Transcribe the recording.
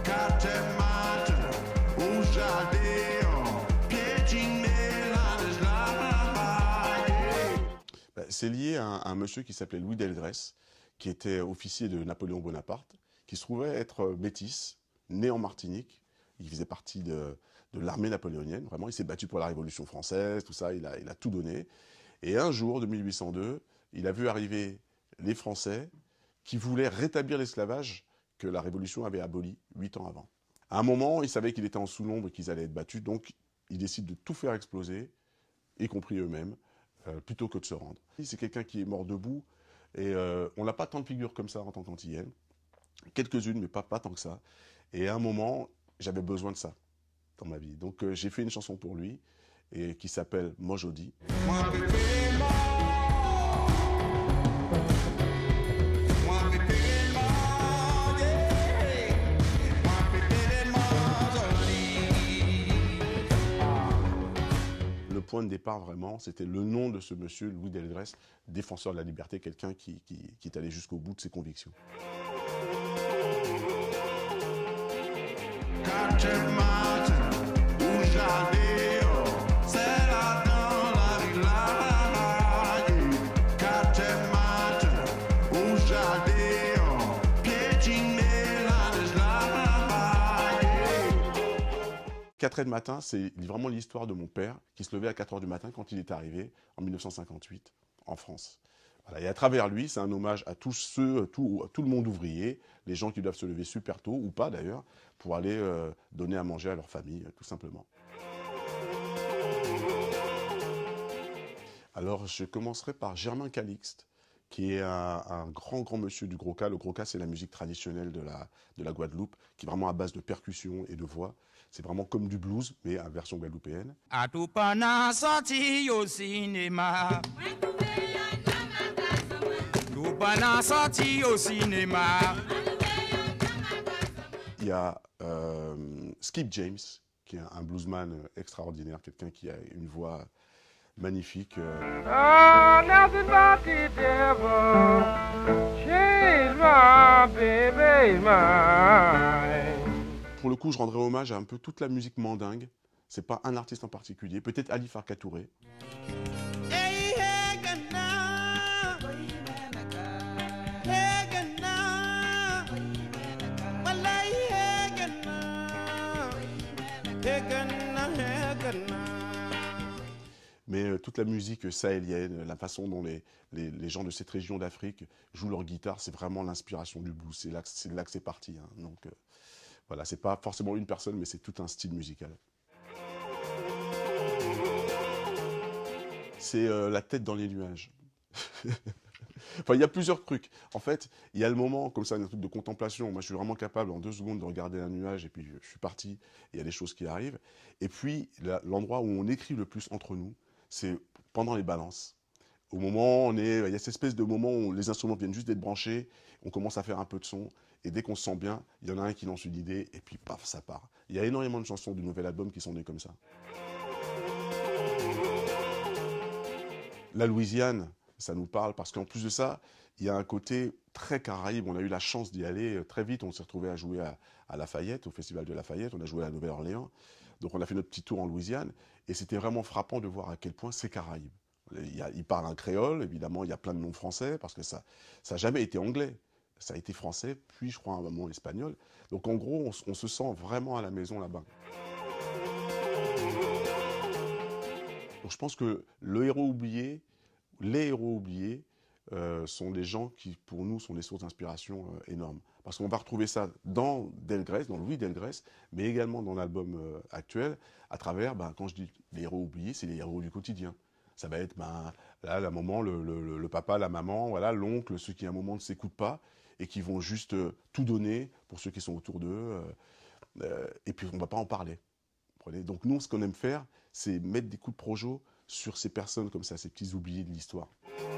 C'est lié à un monsieur qui s'appelait Louis Delgrès, qui était officier de Napoléon Bonaparte, qui se trouvait être métis, né en Martinique. Il faisait partie de l'armée napoléonienne, vraiment. Il s'est battu pour la Révolution française, tout ça, il a tout donné. Et un jour, de 1802, il a vu arriver les Français qui voulaient rétablir l'esclavage que la Révolution avait aboli 8 ans avant. À un moment, il savait qu'il était en sous-nombre et qu'ils allaient être battus, donc il décide de tout faire exploser, y compris eux-mêmes, plutôt que de se rendre. C'est quelqu'un qui est mort debout, et on n'a pas tant de figures comme ça en tant qu'antillenne. Quelques-unes, mais pas tant que ça. Et à un moment, j'avais besoin de ça dans ma vie. Donc j'ai fait une chanson pour lui, et qui s'appelle Mojodi. Le point de départ, vraiment, c'était le nom de ce monsieur, Louis Delgrès, défenseur de la liberté, quelqu'un qui est allé jusqu'au bout de ses convictions. « 4 heures du matin », c'est vraiment l'histoire de mon père qui se levait à 4 heures du matin quand il est arrivé en 1958 en France. Voilà. Et à travers lui, c'est un hommage à tout le monde ouvrier, les gens qui doivent se lever super tôt, ou pas d'ailleurs, pour aller donner à manger à leur famille, tout simplement. Alors, je commencerai par Germain Calixte, qui est un grand monsieur du Gros-Cas. Le Gros-Cas, c'est la musique traditionnelle de la Guadeloupe, qui est vraiment à base de percussions et de voix. C'est vraiment comme du blues, mais en version guadeloupéenne. Il y a Skip James, qui est un bluesman extraordinaire, quelqu'un qui a une voix magnifique. Pour le coup, je rendrai hommage à un peu toute la musique mandingue. C'est pas un artiste en particulier, peut-être Ali Farka Touré. Mais toute la musique sahélienne, la façon dont les gens de cette région d'Afrique jouent leur guitare, c'est vraiment l'inspiration du blues. C'est là que c'est parti. Hein. Donc voilà, c'est pas forcément une personne, mais c'est tout un style musical. C'est la tête dans les nuages. Enfin, il y a plusieurs trucs. En fait, il y a le moment, comme ça, un truc de contemplation. Moi, je suis vraiment capable, en 2 secondes, de regarder un nuage, et puis je suis parti, et il y a des choses qui arrivent. Et puis, l'endroit où on écrit le plus entre nous, c'est pendant les balances. Au moment où il y a cette espèce de moment où les instruments viennent juste d'être branchés, on commence à faire un peu de son, et dès qu'on se sent bien, il y en a un qui lance une idée, et puis paf, ça part. Il y a énormément de chansons du nouvel album qui sont nées comme ça. La Louisiane, ça nous parle, parce qu'en plus de ça, il y a un côté très caraïbe. On a eu la chance d'y aller très vite. On s'est retrouvé à jouer à Lafayette, au Festival de Lafayette. On a joué à la Nouvelle-Orléans. Donc on a fait notre petit tour en Louisiane. Et c'était vraiment frappant de voir à quel point c'est caraïbe. Ils parlent un créole, évidemment, il y a plein de noms français, parce que ça n'a jamais été anglais. Ça a été français, puis je crois un moment espagnol. Donc en gros, on se sent vraiment à la maison là-bas. Donc je pense que le héros oublié, les héros oubliés, sont des gens qui, pour nous, sont des sources d'inspiration énormes. Parce qu'on va retrouver ça dans Delgrès, dans Louis Delgrès, mais également dans l'album actuel, à travers, quand je dis les héros oubliés, c'est les héros du quotidien. Ça va être là, la maman, le papa, la maman, voilà, l'oncle, ceux qui à un moment ne s'écoutent pas et qui vont juste tout donner pour ceux qui sont autour d'eux. Et puis on ne va pas en parler. Donc nous, ce qu'on aime faire, c'est mettre des coups de projo sur ces personnes comme ça, ces petits oubliés de l'histoire.